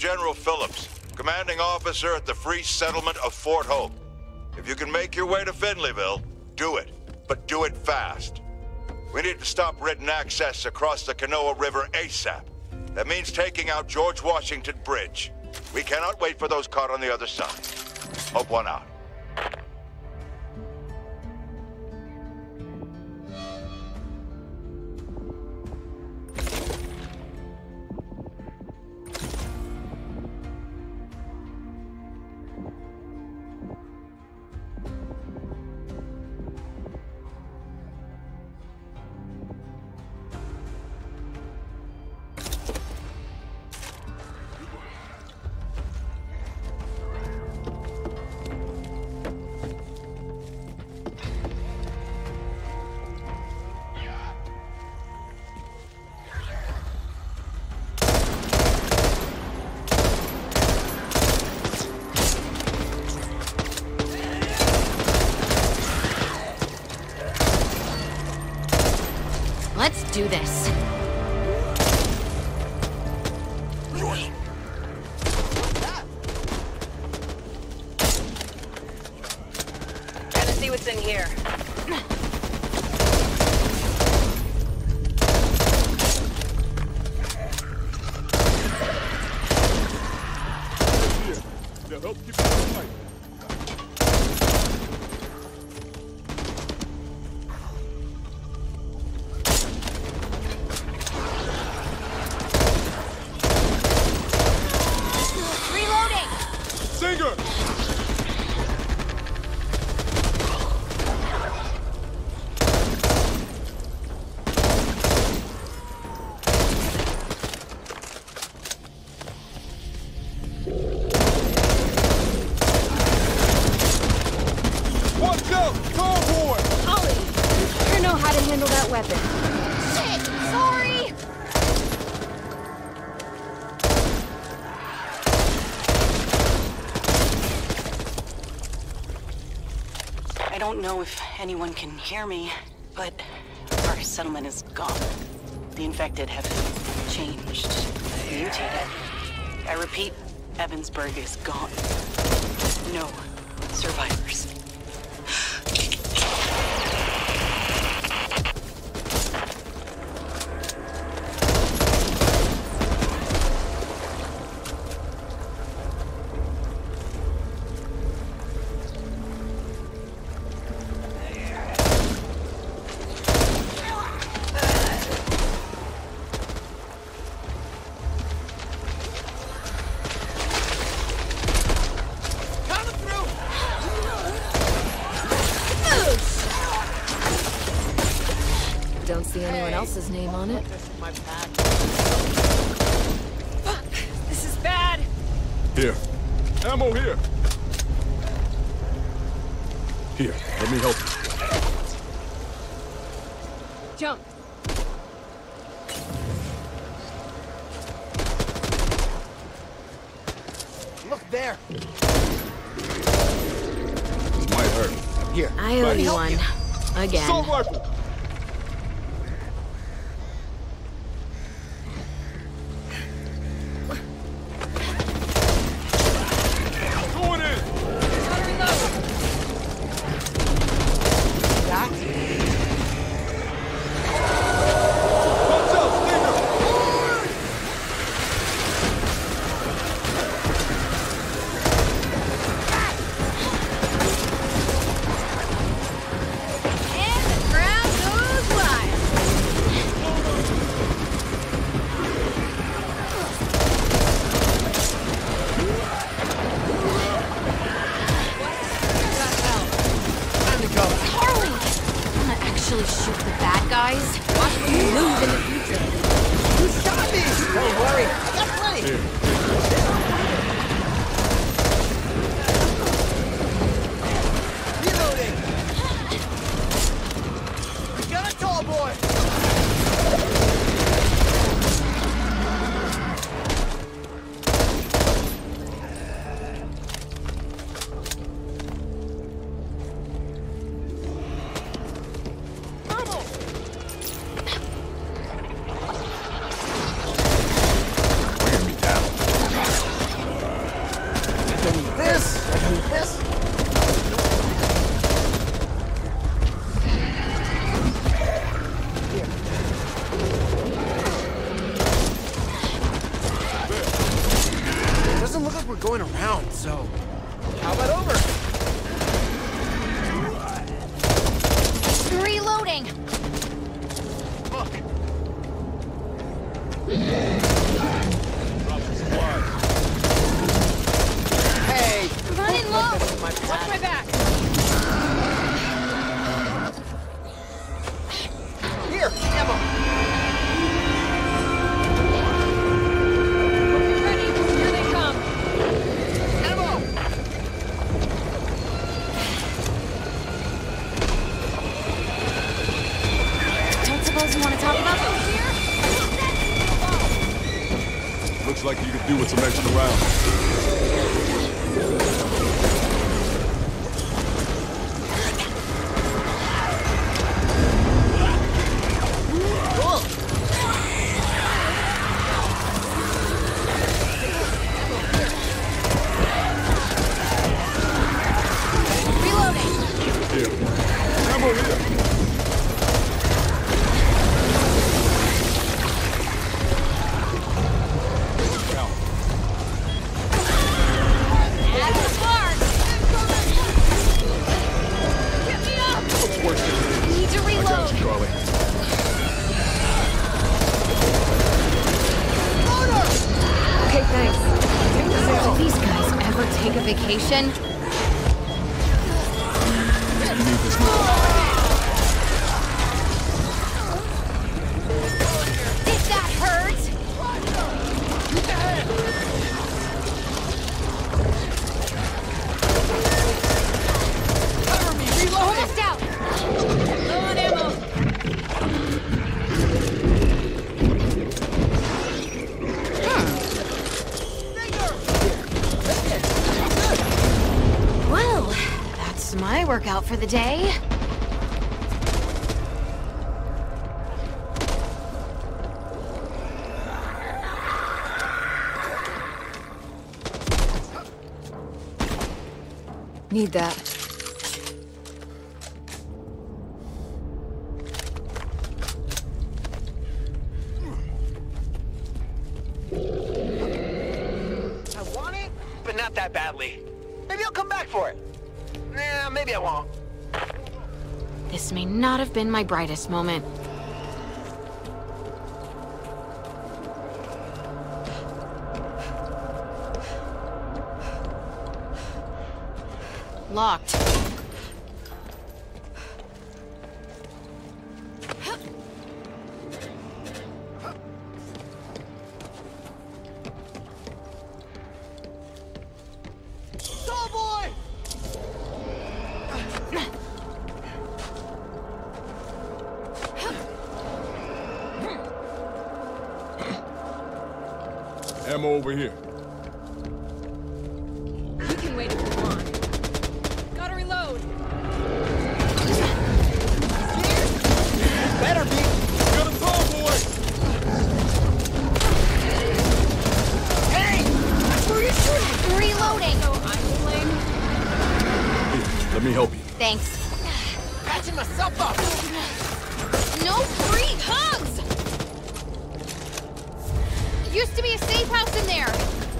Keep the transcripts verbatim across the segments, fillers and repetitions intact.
General Phillips, commanding officer at the Free Settlement of Fort Hope. If you can make your way to Finleyville, do it, but do it fast. We need to stop Ridden access across the Kanoa River ASAP. That means taking out George Washington Bridge. We cannot wait for those caught on the other side. Hope one out. Let's do this. Gotta see what's in here. They'll help keep us alive. Singer! Watch out! Cowboy! Ollie, you sure know how to handle that weapon. Shit! Sorry! I don't know if anyone can hear me, but our settlement is gone. The infected have changed, mutated. I repeat, Evansburg is gone. No survivors. Don't see anyone else's name on it. Fuck! This is bad! Here. Ammo here. Here, let me help you. Jump! Look there. This might hurt. Here. I owe you one. Again. Assault rifle! Going in! Gotta reload! That? Watch out, Stinger! And the ground going around, so how about over? Reloading. Look. Hey, Running low. my Watch my back. Here, ammo. Ready. Here they come. Ammo. Don't suppose you want to talk about those here? Looks like you could do with some extra rounds. Reloading. Here. Ammo here. Out. Add the spark. Get me up. What's worse than this? Need to I got reload. you, Charlie. Okay, thanks. Do these guys ever take a vacation? You need this more. Did that hurt? Cover me, reload. Almost out. Low on ammo. Well, that's my workout for the day. Need that. I want it, but not that badly. Maybe I'll come back for it. Nah, maybe I won't. This may not have been my brightest moment. Locked. Tall boy! Ammo over here. We can wait if we want. Gotta reload. Better be. Got a tall boy! Hey! Where are you shooting? Reloading. So I'm to blame. Here, let me help you. Thanks. Patching myself up. No free hugs! Used to be a safe house in there.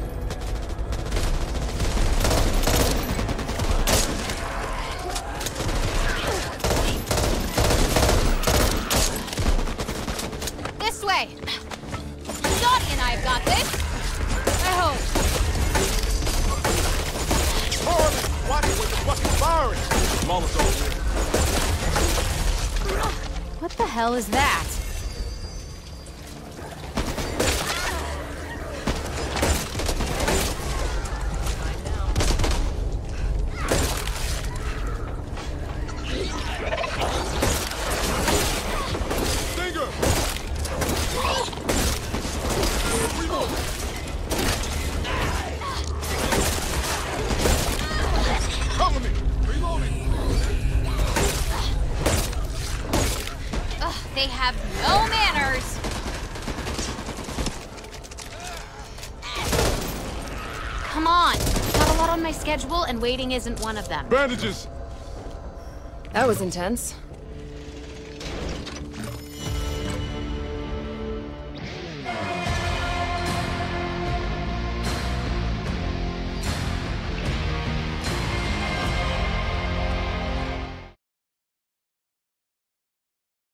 This way. Dottie and I have got this. I hope. Harlan, watch it with the fucking firing! Mama's over here. What the hell is that? Stinger! Reload! Cover me! Reloading! Ugh, they have no manners. Come on. Got a lot on my schedule, and waiting isn't one of them. Bandages! That was intense.